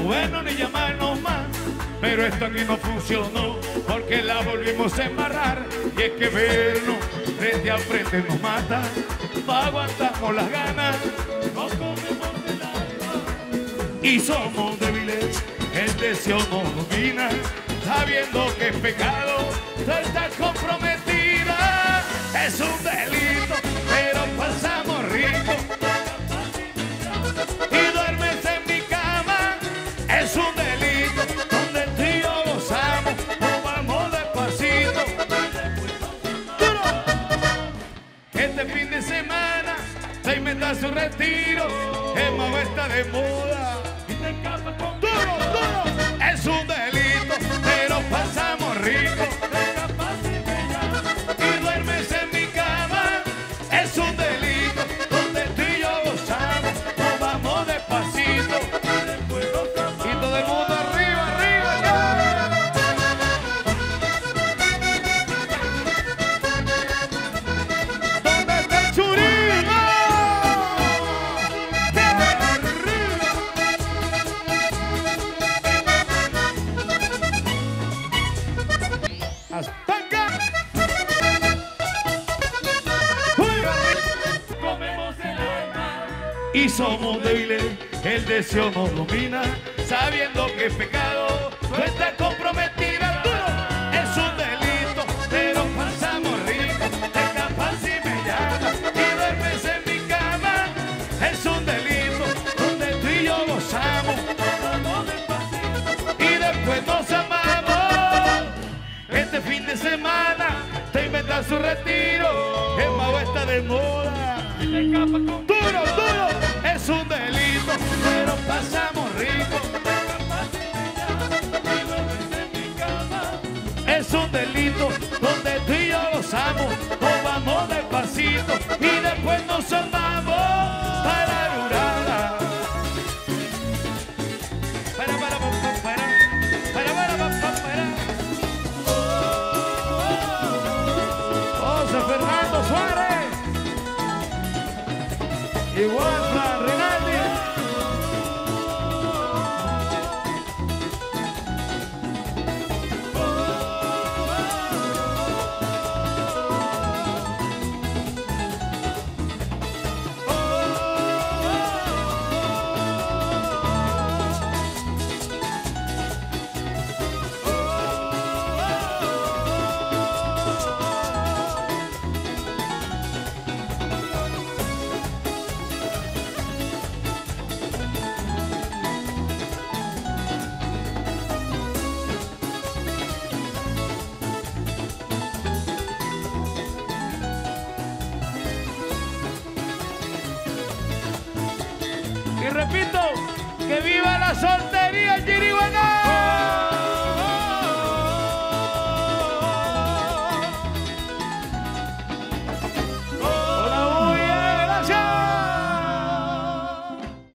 bueno ni llamarnos más. Pero esto aquí no funcionó porque la volvimos a embarrar. Y es que vernos frente a frente nos mata. No aguantamos las ganas, nos comemos el alma. Y somos débiles, el deseo nos domina. Sabiendo que es pecado, tú estás comprometida. Es un delito, pero pasamos rico. Y duermes en mi cama. Es un delito, donde tú y yo gozamos. Nos vamos despacito. Este fin de semana se inventa su retiro. El mago está de moda y te escapas con duro, duro. Es un delito, pero pasamos rico. Y duermes en mi cama. Es un delito, donde tú y yo gozamos. Nos vamos despacito. Y todo el mundo arriba, arriba, arriba. ¿Dónde está el churino? Hasta acá. Comemos el alma. Y somos débiles, el deseo nos domina. Sabiendo que es pecado, tú estás comprometida. Duro. Es un delito, pero pasamos rico. Te escapas y me llamas y duermes en mi cama. Es un delito, donde tú y yo gozamos. Vamos despacito. Y después nos amamos. Este fin de semana te inventas su retiro. El mago está de moda y te escapas con duro, duro. Es un delito, pero pasamos rico. Es un delito, donde tú y yo gozamos. Nos vamos despacito y después nos amamos. Para Urara. José Fernando Suárez. Igual para Rinaldi. Y repito, que viva la soltería, Chiriguaná.